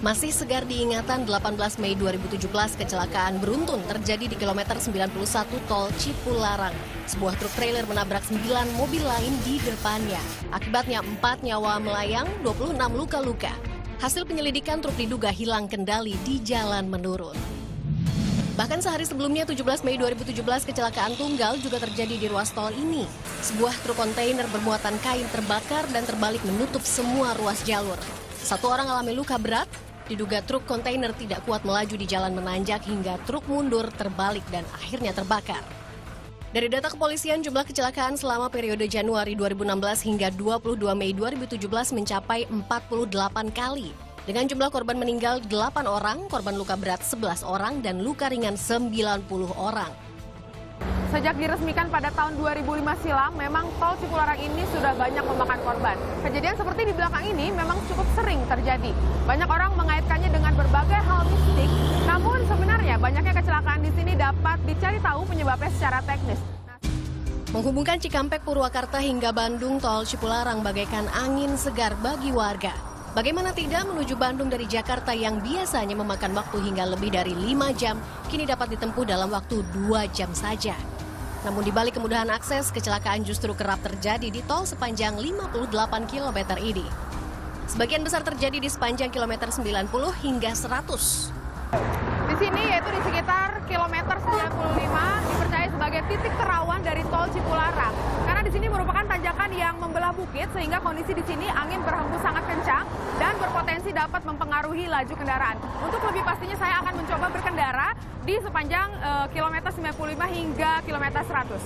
Masih segar diingatan 18 Mei 2017 kecelakaan beruntun terjadi di kilometer 91 tol Cipularang. Sebuah truk trailer menabrak 9 mobil lain di depannya. Akibatnya 4 nyawa melayang, 26 luka-luka. Hasil penyelidikan truk diduga hilang kendali di jalan menurun. Bahkan sehari sebelumnya 17 Mei 2017 kecelakaan tunggal juga terjadi di ruas tol ini. Sebuah truk kontainer bermuatan kain terbakar dan terbalik menutup semua ruas jalur. 1 orang alami luka berat, diduga truk kontainer tidak kuat melaju di jalan menanjak hingga truk mundur terbalik dan akhirnya terbakar. Dari data kepolisian, jumlah kecelakaan selama periode Januari 2016 hingga 22 Mei 2017 mencapai 48 kali. Dengan jumlah korban meninggal 8 orang, korban luka berat 11 orang, dan luka ringan 90 orang. Sejak diresmikan pada tahun 2005 silam, memang tol Cipularang ini sudah banyak memakan korban. Kejadian seperti di belakang ini memang cukup sering terjadi. Banyak orang mengaitkannya dengan berbagai hal mistik, namun sebenarnya banyaknya kecelakaan di sini dapat dicari tahu penyebabnya secara teknis. Menghubungkan Cikampek, Purwakarta hingga Bandung, tol Cipularang bagaikan angin segar bagi warga. Bagaimana tidak, menuju Bandung dari Jakarta yang biasanya memakan waktu hingga lebih dari 5 jam, kini dapat ditempuh dalam waktu 2 jam saja. Namun di balik kemudahan akses, kecelakaan justru kerap terjadi di tol sepanjang 58 km ini. Sebagian besar terjadi di sepanjang kilometer 90 hingga 100. Di sini, yaitu di sekitar kilometer 95, dipercaya sebagai titik terawan dari tol Cipularang. Karena di sini merupakan tanjakan yang membelah bukit, sehingga kondisi di sini angin berhembus sangat kencang dan berpotensi dapat mempengaruhi laju kendaraan. Untuk lebih pastinya, saya akan mencoba berkendara di sepanjang kilometer 95 hingga kilometer 100.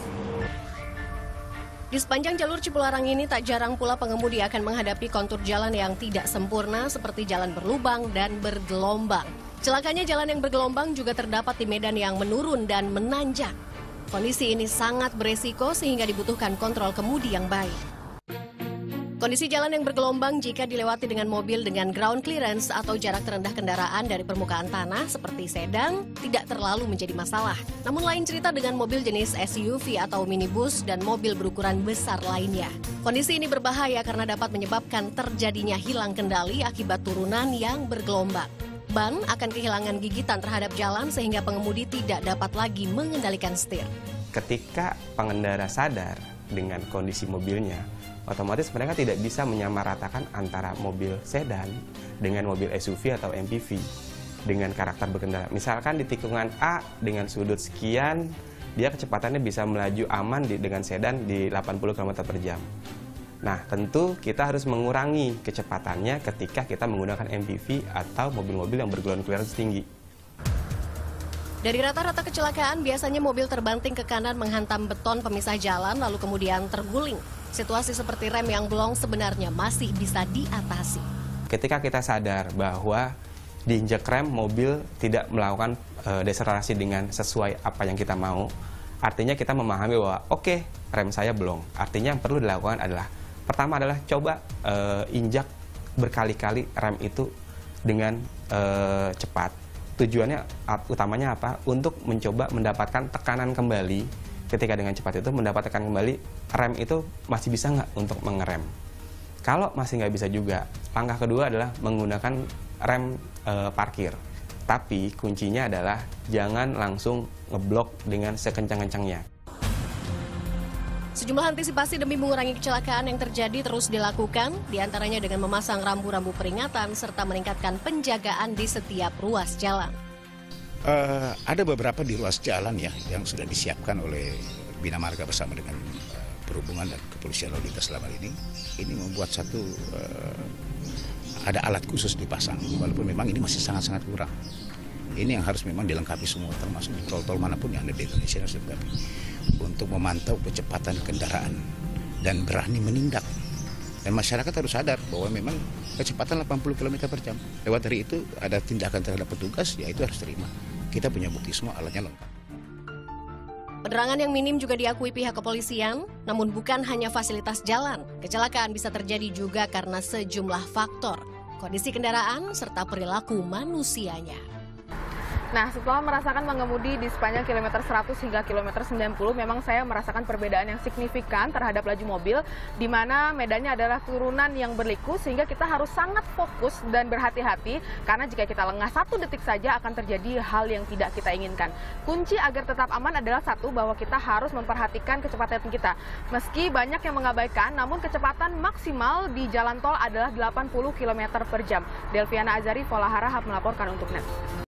Di sepanjang jalur Cipularang ini tak jarang pula pengemudi akan menghadapi kontur jalan yang tidak sempurna seperti jalan berlubang dan bergelombang. Celakanya jalan yang bergelombang juga terdapat di medan yang menurun dan menanjak. Kondisi ini sangat beresiko sehingga dibutuhkan kontrol kemudi yang baik. Kondisi jalan yang bergelombang jika dilewati dengan mobil dengan ground clearance atau jarak terendah kendaraan dari permukaan tanah seperti sedan tidak terlalu menjadi masalah. Namun lain cerita dengan mobil jenis SUV atau minibus dan mobil berukuran besar lainnya. Kondisi ini berbahaya karena dapat menyebabkan terjadinya hilang kendali akibat turunan yang bergelombang. Ban akan kehilangan gigitan terhadap jalan sehingga pengemudi tidak dapat lagi mengendalikan setir. Ketika pengendara sadar dengan kondisi mobilnya, otomatis mereka tidak bisa menyamaratakan antara mobil sedan dengan mobil SUV atau MPV dengan karakter berkendara. Misalkan di tikungan A dengan sudut sekian, dia kecepatannya bisa melaju aman dengan sedan di 80 km per jam. Nah, tentu kita harus mengurangi kecepatannya ketika kita menggunakan MPV atau mobil-mobil yang berground clearance tinggi. Dari rata-rata kecelakaan, biasanya mobil terbanting ke kanan menghantam beton pemisah jalan lalu kemudian terguling. Situasi seperti rem yang blong sebenarnya masih bisa diatasi. Ketika kita sadar bahwa diinjak rem mobil tidak melakukan deselerasi dengan sesuai apa yang kita mau, artinya kita memahami bahwa oke, rem saya blong. Artinya yang perlu dilakukan adalah pertama adalah coba injak berkali-kali rem itu dengan cepat. Tujuannya utamanya apa? Untuk mencoba mendapatkan tekanan kembali. Ketika dengan cepat itu mendapat tekanan kembali, rem itu masih bisa nggak untuk mengerem. Kalau masih nggak bisa juga, langkah kedua adalah menggunakan rem parkir. Tapi kuncinya adalah jangan langsung ngeblok dengan sekencang-kencangnya. Sejumlah antisipasi demi mengurangi kecelakaan yang terjadi terus dilakukan, diantaranya dengan memasang rambu-rambu peringatan serta meningkatkan penjagaan di setiap ruas jalan. Ada beberapa di ruas jalan ya yang sudah disiapkan oleh Bina Marga bersama dengan Perhubungan dan Kepolisian Lalu Lintas selama ini. Ini membuat ada alat khusus dipasang, walaupun memang ini masih sangat-sangat kurang. Ini yang harus memang dilengkapi semua, termasuk di tol-tol manapun yang ada di Indonesia harus dilengkapi untuk memantau kecepatan kendaraan dan berani menindak. Dan masyarakat harus sadar bahwa memang kecepatan 80 km per jam. Lewat dari itu ada tindakan terhadap petugas, ya itu harus terima. Kita punya bukti semua, alatnya lengkap. Penerangan yang minim juga diakui pihak kepolisian, namun bukan hanya fasilitas jalan. Kecelakaan bisa terjadi juga karena sejumlah faktor, kondisi kendaraan serta perilaku manusianya. Nah, setelah merasakan mengemudi di sepanjang kilometer 100 hingga kilometer 90, memang saya merasakan perbedaan yang signifikan terhadap laju mobil, di mana medannya adalah turunan yang berliku, sehingga kita harus sangat fokus dan berhati-hati, karena jika kita lengah 1 detik saja akan terjadi hal yang tidak kita inginkan. Kunci agar tetap aman adalah satu, bahwa kita harus memperhatikan kecepatan kita. Meski banyak yang mengabaikan, namun kecepatan maksimal di jalan tol adalah 80 km per jam. Delviana Azari, Vola Harahap melaporkan untuk NET.